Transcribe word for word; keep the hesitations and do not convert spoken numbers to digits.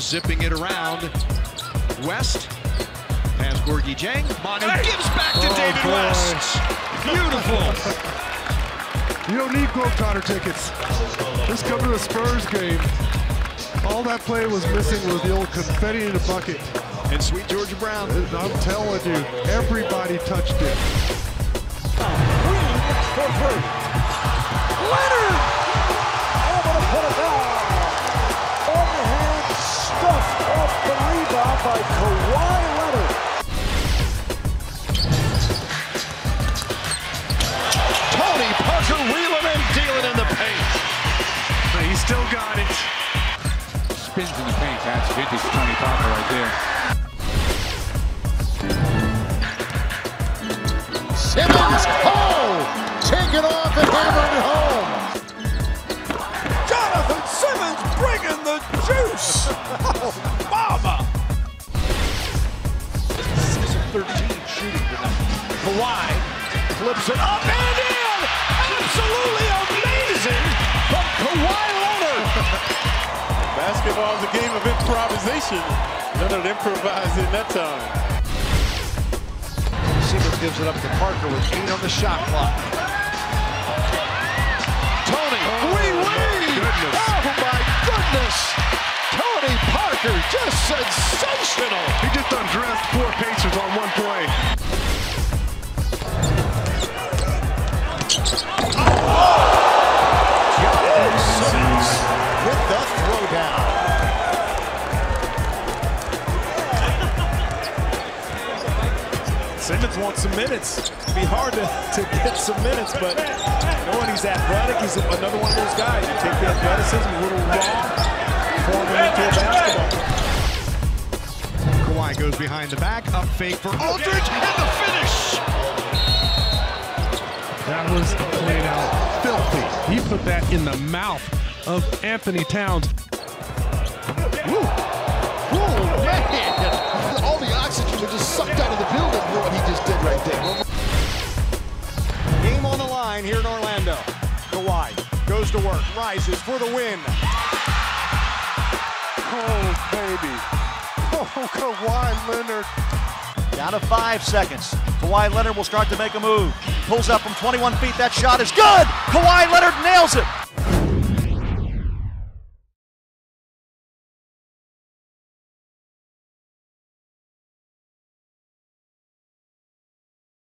Spurs zipping it around. West has Gorgui Dieng. Manu hey. gives back to oh, David boy. West. Beautiful. You don't need Globetrotter tickets. Just come to the Spurs game. All that play was missing was the old confetti in the bucket. And sweet Georgia Brown. I'm telling you, everybody touched it. Leonard! Able to put it down. Overhand stuffed off the rebound by Kawhi Leonard. Tony Parker wheeling and dealing in the paint. But he still got it. Spins in the paint. That's vintage Tony Parker right there. Simmons, oh! Take it off and hammer it home. Jonathan Simmons bringing the juice. Oh, mama. six of thirteen shooting tonight. Kawhi flips it up and in. Absolutely amazing from Kawhi Leonard. Basketball is a game of improvisation. Leonard improvised in that time. Simmons gives it up to Parker with eight on the shot clock. Tony, oh, wee wee! Goodness. Oh my goodness! Tony Parker, just sensational! He just undressed four Pacers on one play. Jonathan Simmons with the throwdown. Simmons wants some minutes. It'd be hard to, to get some minutes, but knowing he's athletic, he's another one of those guys. You take the athleticism, a little raw, form him into a basketball. Kawhi goes behind the back, up fake for Aldridge, and the finish! That was played out filthy. He put that in the mouth of Anthony Towns. Woo! Woo, man! All the oxygen was just sucked out of the building for what he just did right there. Game on the line here in Orlando. Kawhi goes to work, rises for the win. Oh, baby. Oh, Kawhi Leonard. Down to five seconds. Kawhi Leonard will start to make a move. Pulls up from twenty-one feet. That shot is good. Kawhi Leonard nails it.